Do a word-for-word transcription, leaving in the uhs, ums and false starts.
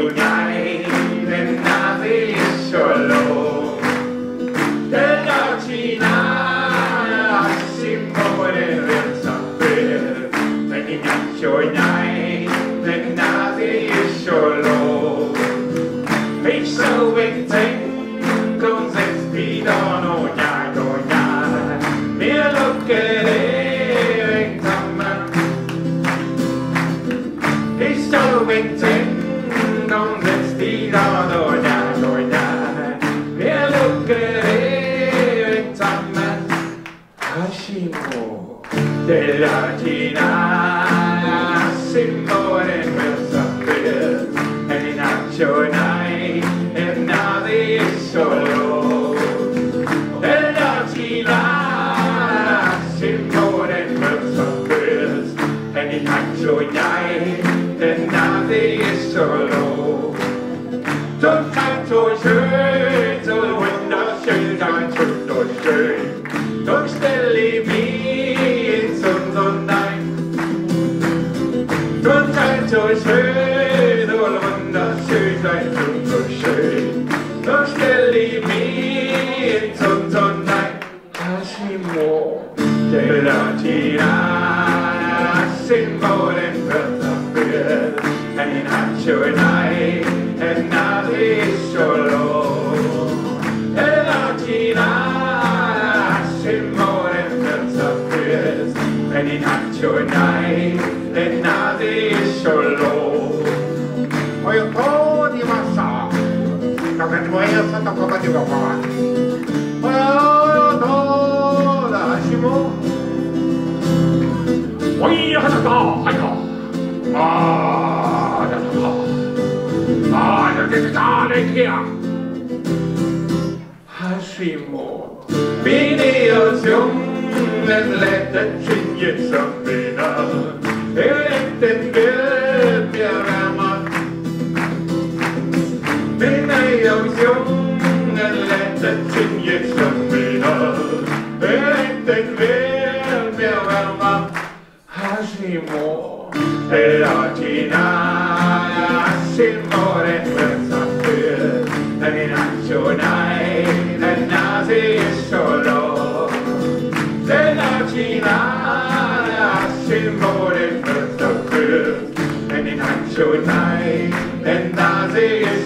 nhai nên na đi solo della Cina simbole del saper e di ghiaccio nhai nên na đi solo e so in ten con se sfidano nhai do nhai mia loccherei in tamma e so in ten con se sfidano nhai do nhai mia loccherei in tamma Hashimo della Cina simbole del saper e di nazionale e nave solo della Cina simbole del saper e di nazionale e nave solo soltanto schön so wunderschön sein tutto schön doch stelle mich in Sonnenschein soltanto schön so wunderschön sein tutto schön doch stelle mich in Sonnenschein Hashimo della Cina simbole per saper e di nazionale e nave solo della Cina simbole per saper e di nazionale e nave solo Oi to di massa kapan mo ya sa to ka di ka pa Oi to da Hashimo Oi ya ka ka hai ka Ah da ka Ah da ke ta le kia Hashimo Videotion den lätten skinget som mina Lätten vill jag värma Videotion den lätten skinget som mina Lätten vill jag värma Hashimo della Cina simbole per saper e di nazionale e nasi solo della Cina simbole per saper e di nazionale e nasi